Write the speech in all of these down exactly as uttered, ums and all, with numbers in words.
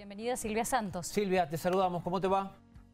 Bienvenida Silvia Santos. Silvia, te saludamos. ¿Cómo te va?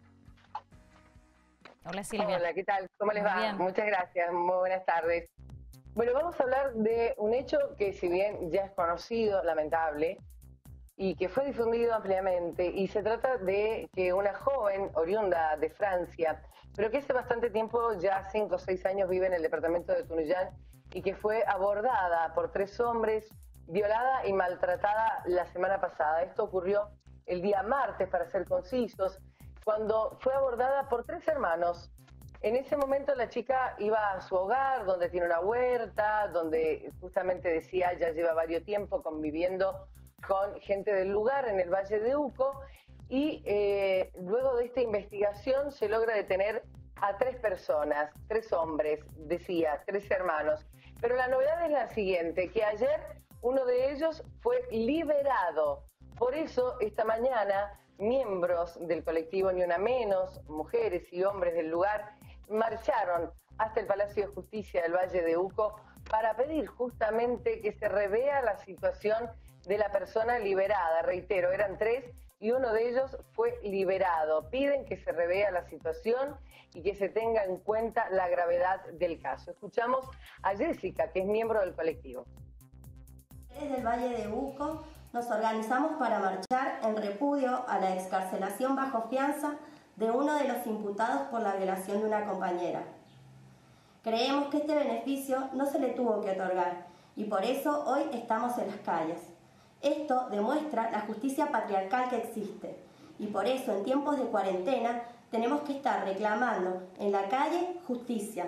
Hola Silvia. Hola, ¿qué tal? ¿Cómo les Muy va? bien. Muchas gracias, muy buenas tardes. Bueno, vamos a hablar de un hecho que si bien ya es conocido, lamentable, y que fue difundido ampliamente, y se trata de que una joven oriunda de Francia, pero que hace bastante tiempo, ya cinco o seis años, vive en el departamento de Tunuyán, y que fue abordada por tres hombres, violada y maltratada la semana pasada. Esto ocurrió el día martes, para ser concisos, cuando fue abordada por tres hermanos. En ese momento la chica iba a su hogar, donde tiene una huerta, donde justamente decía ya lleva varios tiempo conviviendo con gente del lugar en el Valle de Uco, y eh, luego de esta investigación se logra detener a tres personas, tres hombres, decía, tres hermanos. Pero la novedad es la siguiente, que ayer uno de ellos fue liberado. Por eso esta mañana miembros del colectivo Ni Una Menos, mujeres y hombres del lugar, marcharon hasta el Palacio de Justicia del Valle de Uco para pedir justamente que se revea la situación de la persona liberada. Reitero, eran tres y uno de ellos fue liberado. Piden que se revea la situación y que se tenga en cuenta la gravedad del caso. Escuchamos a Jessica, que es miembro del colectivo. Desde el Valle de Uco nos organizamos para marchar en repudio a la excarcelación bajo fianza de uno de los imputados por la violación de una compañera. Creemos que este beneficio no se le tuvo que otorgar y por eso hoy estamos en las calles. Esto demuestra la justicia patriarcal que existe y por eso en tiempos de cuarentena tenemos que estar reclamando en la calle justicia.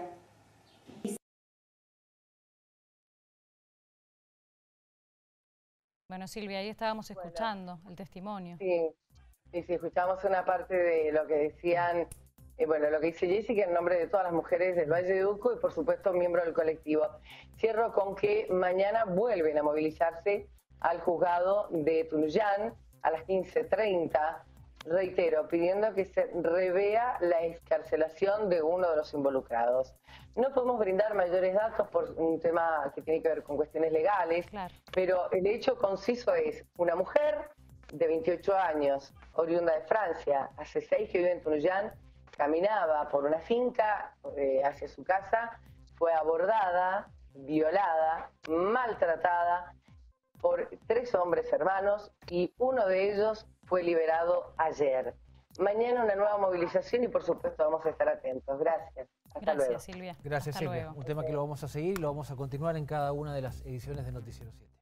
Bueno, Silvia, ahí estábamos escuchando bueno, el testimonio. Sí, sí, sí, escuchamos una parte de lo que decían, eh, bueno, lo que dice Jessica en nombre de todas las mujeres del Valle de Uco y por supuesto miembro del colectivo. Cierro con que mañana vuelven a movilizarse al juzgado de Tunuyán a las quince treinta, reitero, pidiendo que se revea la excarcelación de uno de los involucrados. No podemos brindar mayores datos por un tema que tiene que ver con cuestiones legales, claro, pero el hecho conciso es una mujer de veintiocho años, oriunda de Francia, hace seis que vive en Tunuyán, caminaba por una finca eh, hacia su casa, fue abordada, violada, maltratada por tres hombres hermanos y uno de ellos fue liberado ayer. Mañana una nueva movilización y por supuesto vamos a estar atentos. Gracias. Hasta Gracias, luego. Silvia. Gracias, Hasta Silvia. luego. Un tema que lo vamos a seguir y lo vamos a continuar en cada una de las ediciones de Noticiero siete.